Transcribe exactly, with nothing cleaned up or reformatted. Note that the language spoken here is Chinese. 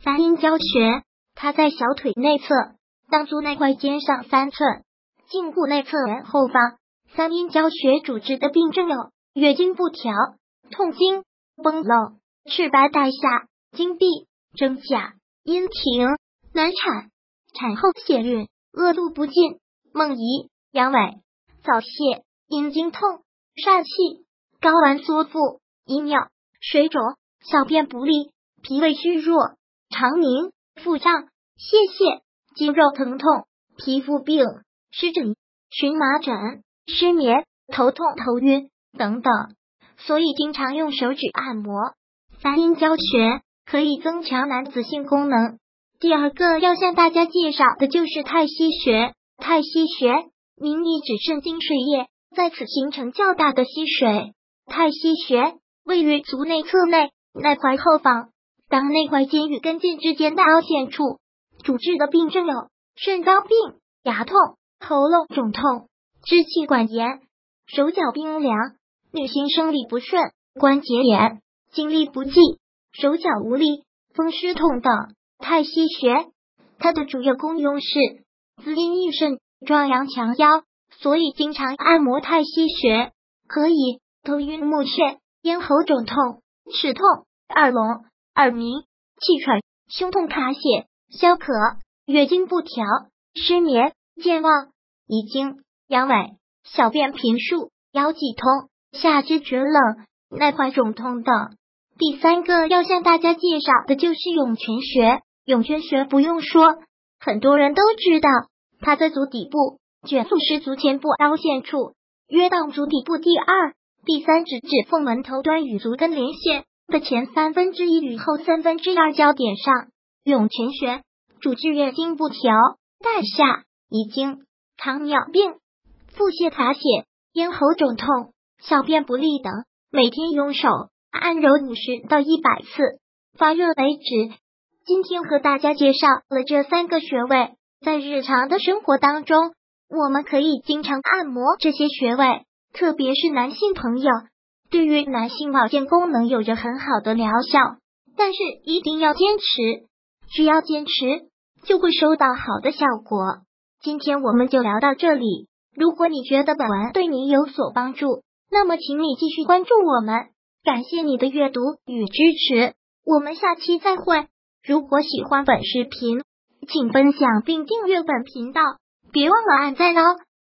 三阴交穴，它在小腿内侧，当足内踝尖上三寸，胫部内侧缘后方。三阴交穴主治的病症有月经不调、痛经、崩漏、赤白带下、经闭、真假、阴停、难产、产后血晕、恶露不尽、梦遗、阳痿、早泄、阴经痛、疝气、睾丸缩腹、遗尿、水肿、小便不利、脾胃虚弱、肠鸣、腹胀、泄泻、肌肉疼痛、皮肤病、湿疹、荨麻疹、失眠、头痛头晕等等，所以经常用手指按摩。三阴交穴可以增强男子性功能。第二个要向大家介绍的就是太溪穴。太溪穴名义指肾经水液在此形成较大的溪水。太溪穴位于足内侧内内踝后方，当内踝尖与跟腱之间的凹陷处。主治的病症有肾脏病、牙痛、喉咙肿痛、支气管炎、手脚冰凉、女性生理不顺、关节炎、精力不济、手脚无力、风湿痛等。太溪穴它的主要功用是滋阴益肾、壮阳强腰，所以经常按摩太溪穴可以头晕目眩、咽喉肿痛、齿痛、耳聋、耳鸣、气喘、胸痛卡血、消渴、月经不调、失眠、健忘、遗精、阳痿、小便频数、腰脊痛、下肢厥冷、内踝肿痛等。第三个要向大家介绍的就是涌泉穴。涌泉穴不用说，很多人都知道，它在足底部，卷腹是足前部凹陷处，约当足底部第二、第三指指缝门头端与足跟连线的前三分之一与后三分之二交点上。涌泉穴主治月经不调、带下、遗精、糖尿病、腹泻卡血、咽喉肿痛、小便不利等，每天用手按揉五十到一百次，发热为止。今天和大家介绍了这三个穴位，在日常的生活当中，我们可以经常按摩这些穴位，特别是男性朋友，对于男性保健功能有着很好的疗效，但是一定要坚持，只要坚持就会收到好的效果。今天我们就聊到这里，如果你觉得本文对你有所帮助，那么请你继续关注我们，感谢你的阅读与支持，我们下期再会。如果喜欢本视频，请分享并订阅本频道，别忘了按赞哦。